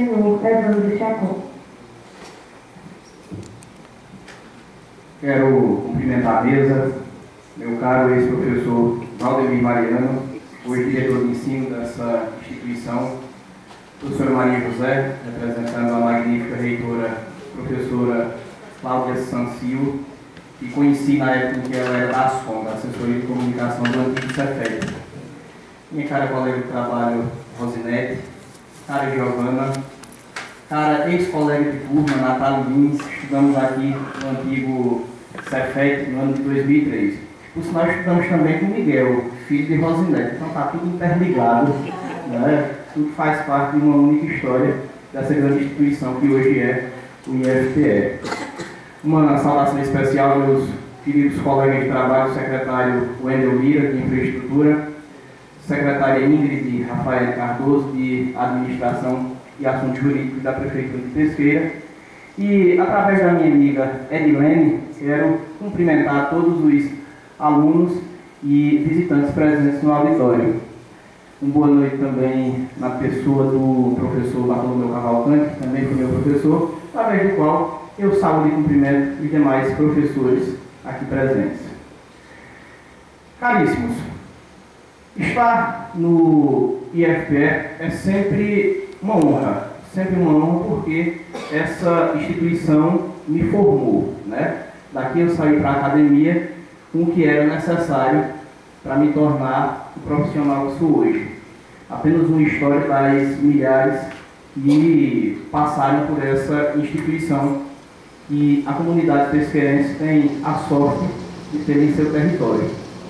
Quero cumprimentar a mesa, meu caro ex-professor Valdemir Mariano, hoje diretor de ensino dessa instituição, professora Maria José, representando a magnífica reitora, professora Cláudia Sancil, que conheci na época em que ela era da ASCOM, da Assessoria de Comunicação do antigo Cefet. Minha cara colega de trabalho, Rosinete, cara Giovana, cara ex-colega de turma, Natália Lins, estudamos aqui no antigo Cefet no ano de 2003. Por sinal, estudamos também com Miguel, filho de Rosinete, então está tudo interligado, né? Tudo faz parte de uma única história dessa grande instituição que hoje é o IFPE. Uma saudação especial aos meus queridos colegas de trabalho, secretário Wendel Lira, de Infraestrutura, secretária Ingrid Rafael Cardoso, de Administração e Assuntos Jurídicos da Prefeitura de Pesqueira, e, através da minha amiga Edilene, quero cumprimentar todos os alunos e visitantes presentes no auditório. Uma boa noite também na pessoa do professor Bartolomeu Cavalcante, que também foi meu professor, através do qual eu saúdo e cumprimento os demais professores aqui presentes. Caríssimos, estar no IFPE é sempre uma honra porque essa instituição me formou, né? Daqui eu saí para a academia com o que era necessário para me tornar o profissional que sou hoje. Apenas uma história das milhares que passaram por essa instituição que a comunidade pesqueirense tem a sorte de ter em seu território.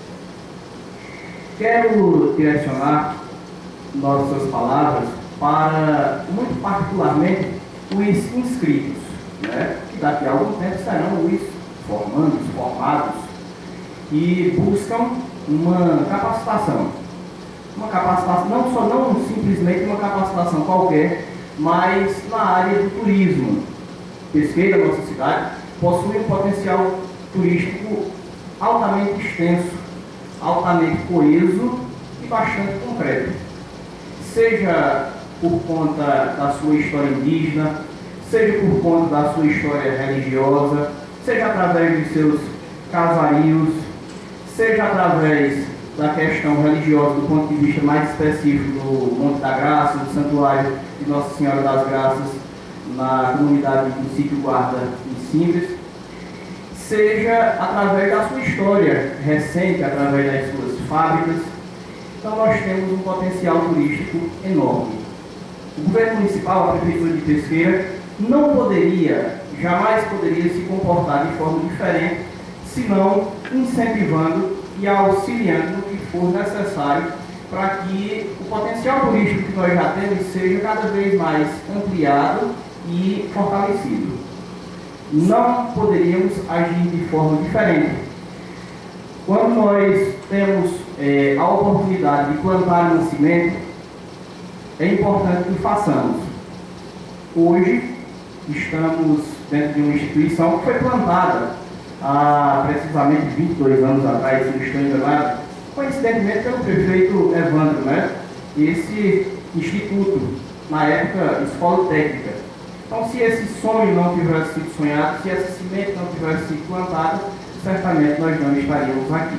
Quero direcionar nossas palavras para, muito particularmente, os inscritos, né? Que daqui a algum tempo serão os formados, que buscam uma capacitação. Uma capacitação, não simplesmente uma capacitação qualquer, mas na área do turismo. Pesqueira, nossa cidade, possui um potencial turístico altamente extenso, altamente coeso e bastante concreto. Seja por conta da sua história indígena, seja por conta da sua história religiosa, seja através de seus casarios, seja através da questão religiosa do ponto de vista mais específico do Monte da Graça, do Santuário de Nossa Senhora das Graças, na comunidade do Sítio Guarda em Simples, seja através da sua história recente, através das suas fábricas. Então nós temos um potencial turístico enorme. O governo municipal, a Prefeitura de Pesqueira, jamais poderia se comportar de forma diferente, senão incentivando e auxiliando no que for necessário para que o potencial turístico que nós já temos seja cada vez mais ampliado e fortalecido. Não poderíamos agir de forma diferente. Quando nós temos a oportunidade de plantar uma semente, é importante que façamos. Hoje, estamos dentro de uma instituição que foi plantada há precisamente 22 anos atrás, se não estou enganado, coincidentemente pelo prefeito Evandro, né? Esse instituto, na época, escola técnica. Então, se esse sonho não tivesse sido sonhado, se essa semente não tivesse sido plantada, certamente nós não estaríamos aqui.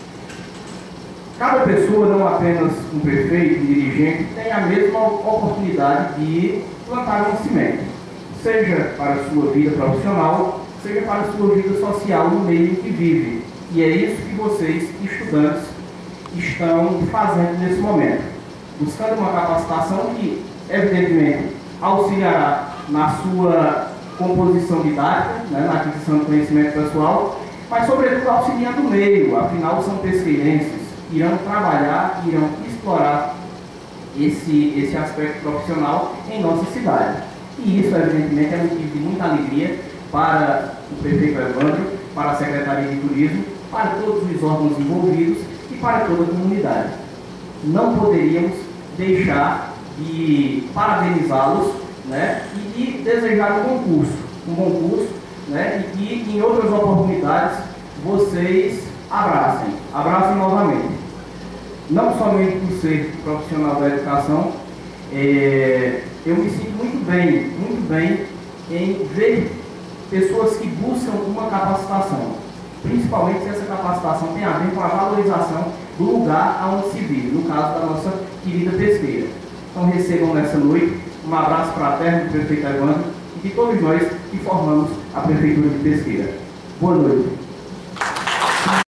Cada pessoa, não apenas um prefeito, um dirigente, tem a mesma oportunidade de plantar uma semente, seja para a sua vida profissional, seja para a sua vida social no meio em que vive. E é isso que vocês, estudantes, estão fazendo nesse momento, buscando uma capacitação que, evidentemente, auxiliará na sua composição didática, né, na aquisição de conhecimento pessoal, mas, sobretudo, auxiliando o meio. Afinal, são pesqueirenses, irão trabalhar, irão explorar esse aspecto profissional em nossa cidade. E isso, evidentemente, é motivo de muita alegria para o prefeito Evandro, para a Secretaria de Turismo, para todos os órgãos envolvidos e para toda a comunidade. Não poderíamos deixar de parabenizá-los, né, e de desejar um bom curso, né, e que em outras oportunidades vocês abracem novamente. Não somente por ser profissional da educação, eu me sinto muito muito bem em ver pessoas que buscam uma capacitação, principalmente se essa capacitação tem a ver com a valorização do lugar onde se vive, no caso da nossa querida pesqueira. Então recebam nessa noite um abraço fraterno do prefeito Evandro e de todos nós que formamos a Prefeitura de Pesqueira. Boa noite.